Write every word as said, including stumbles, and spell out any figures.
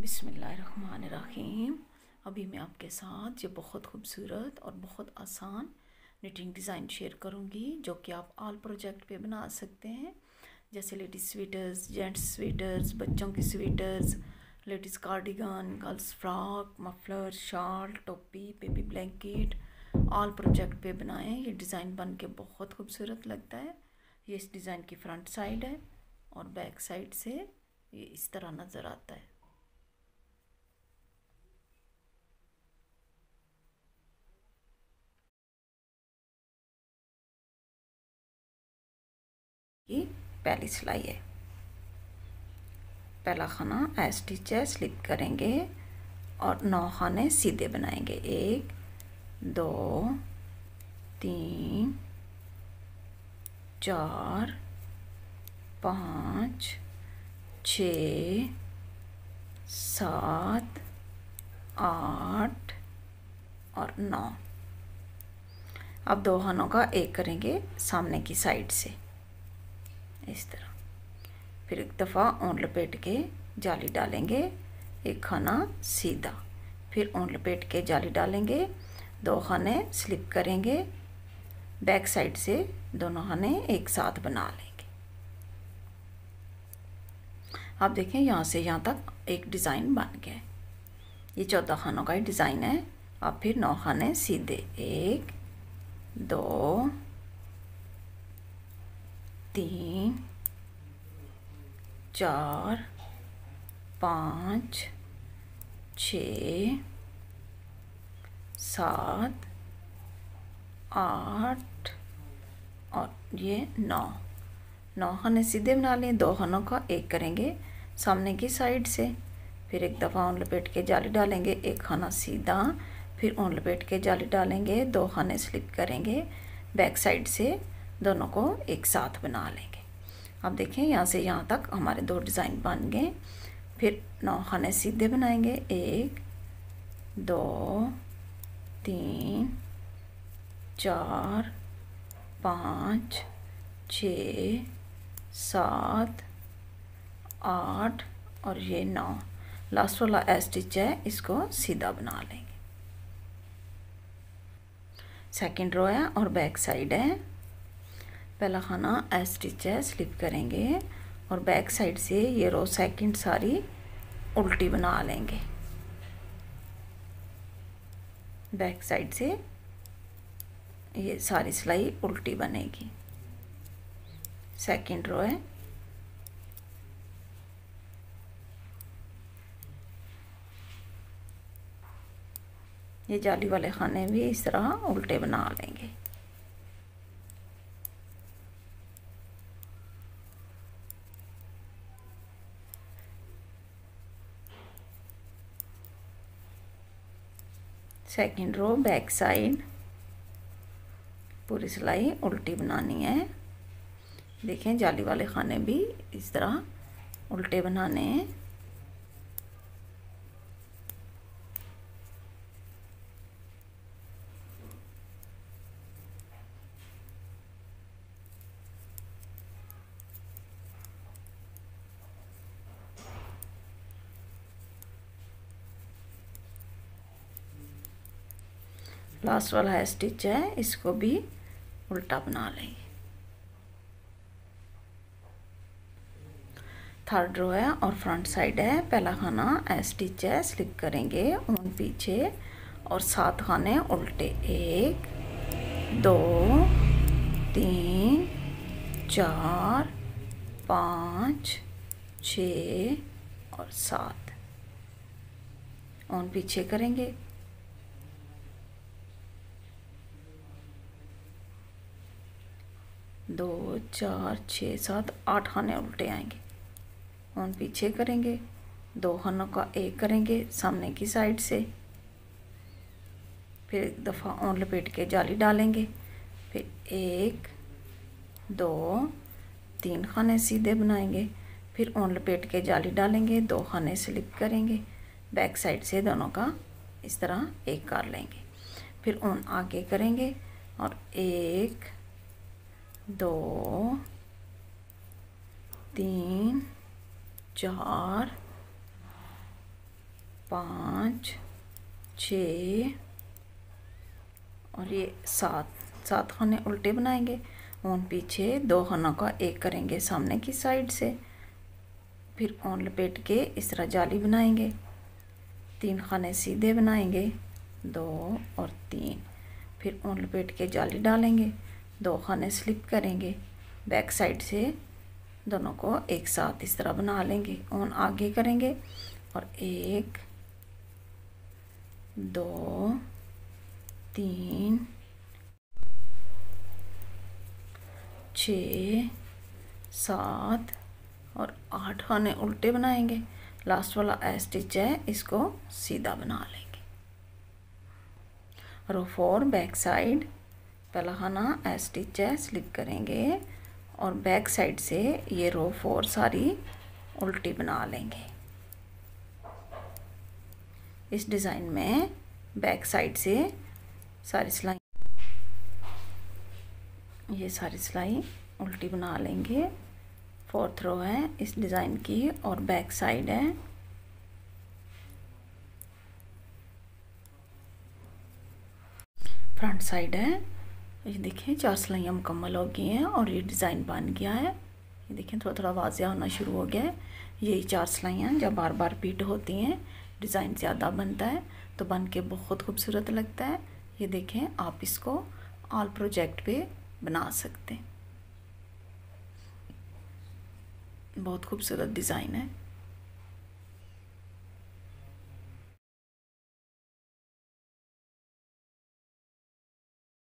बिस्मिल्लाहिर्रहमानिर्रहीम। अभी मैं आपके साथ ये बहुत खूबसूरत और बहुत आसान निटिंग डिज़ाइन शेयर करूंगी जो कि आप ऑल प्रोजेक्ट पे बना सकते हैं, जैसे लेडीज़ स्वेटर्स, जेंट्स स्वेटर्स, बच्चों की sweaters, ladies cardigan, girls frock, muffler, शाल, टोपी, बेबी ब्लैंकेट, ऑल प्रोजेक्ट पे बनाएं। ये डिज़ाइन बन के बहुत खूबसूरत लगता है। ये इस डिज़ाइन की फ्रंट साइड है और बैक साइड से ये इस तरह नज़र आता है। ये पहली सिलाई है। पहला खाना ऐ स्टिच है, स्लिप करेंगे और नौ खाने सीधे बनाएंगे। एक, दो, तीन, चार, पाँच, छ, सात, आठ और नौ। अब दो खानों का एक करेंगे सामने की साइड से इस तरह। फिर एक दफ़ा ऊन लपेट के जाली डालेंगे, एक खाना सीधा, फिर ऊन लपेट के जाली डालेंगे, दो खाने स्लिप करेंगे, बैक साइड से दोनों खाने एक साथ बना लेंगे। आप देखें यहाँ से यहाँ तक एक डिज़ाइन बन गया। ये चौदह खानों का ही डिज़ाइन है। अब फिर नौ खाने सीधे, एक, दो, तीन, चार, पाँच, छ, सात, आठ और ये नौ। नौ खाने सीधे बना लें, दो खानों का एक करेंगे सामने की साइड से, फिर एक दफ़ा ऊन लपेट के जाली डालेंगे, एक खाना सीधा, फिर ऊन लपेट के जाली डालेंगे, दो खाने स्लिप करेंगे, बैक साइड से दोनों को एक साथ बना लेंगे। अब देखें यहाँ से यहाँ तक हमारे दो डिज़ाइन बन गए। फिर नौ खाने सीधे बनाएंगे, एक, दो, तीन, चार, पाँच, छ, सात, आठ और ये नौ। लास्ट वाला ए स्टिच है, इसको सीधा बना लेंगे। सेकंड रो है और बैक साइड है। पहला खाना ए स्टिच है, स्लिप करेंगे और बैक साइड से ये रो सेकंड सारी उल्टी बना लेंगे। बैक साइड से ये सारी सिलाई उल्टी बनेगी। सेकंड रो है। ये जाली वाले खाने भी इस तरह उल्टे बना लेंगे। सेकंड रो बैक साइड पूरी सिलाई उल्टी बनानी है। देखें जाली वाले खाने भी इस तरह उल्टे बनाने हैं। लास्ट वाला है स्टिच है, इसको भी उल्टा बना लेंगे। थर्ड रो है और फ्रंट साइड है। पहला खाना ए स्टिच है, स्लिप करेंगे, ऊन पीछे और सात खाने उल्टे, एक, दो, तीन, चार, पाँच, छ और सात। ऊन पीछे करेंगे, दो, चार, छः, सात, आठ खाने उल्टे आएंगे। ऊन पीछे करेंगे, दो खानों का एक करेंगे सामने की साइड से, फिर एक दफ़ा ऊन लपेट के जाली डालेंगे, फिर एक, दो, तीन खाने सीधे बनाएंगे, फिर ऊन लपेट के जाली डालेंगे, दो खाने स्लिप करेंगे, बैक साइड से दोनों का इस तरह एक कर लेंगे, फिर ऊन आगे करेंगे और एक, दो, तीन, चार, पाँच, छः और ये सात, सात खाने उल्टे बनाएंगे। ऊन पीछे दो खानों का एक करेंगे सामने की साइड से, फिर ऊन लपेट के इस तरह जाली बनाएंगे। तीन खाने सीधे बनाएंगे, दो और तीन, फिर ऊन लपेट के जाली डालेंगे। दो खाने स्लिप करेंगे, बैक साइड से दोनों को एक साथ इस तरह बना लेंगे। ऊन आगे करेंगे और एक, दो, तीन, छः, सात और आठ खाने उल्टे बनाएंगे। लास्ट वाला ए स्टिच है, इसको सीधा बना लेंगे। रो फोर बैक साइड, पहला खाना ए स्टिच है, स्लिप करेंगे और बैक साइड से ये रो फोर सारी उल्टी बना लेंगे। इस डिज़ाइन में बैक साइड से सारी सिलाई, ये सारी सिलाई उल्टी बना लेंगे। फोर्थ रो है इस डिज़ाइन की और बैक साइड है। फ्रंट साइड है। ये देखिए चार सिलाइयाँ मुकम्मल हो गई हैं और ये डिज़ाइन बन गया है। ये देखिए थोड़ा थोड़ा वाज़िया होना शुरू हो गया है। यही चार सिलाइयाँ जब बार बार रिपीट होती हैं डिज़ाइन ज़्यादा बनता है तो बन के बहुत खूबसूरत लगता है। ये देखें, आप इसको ऑल प्रोजेक्ट पे बना सकते हैं। बहुत खूबसूरत डिज़ाइन है।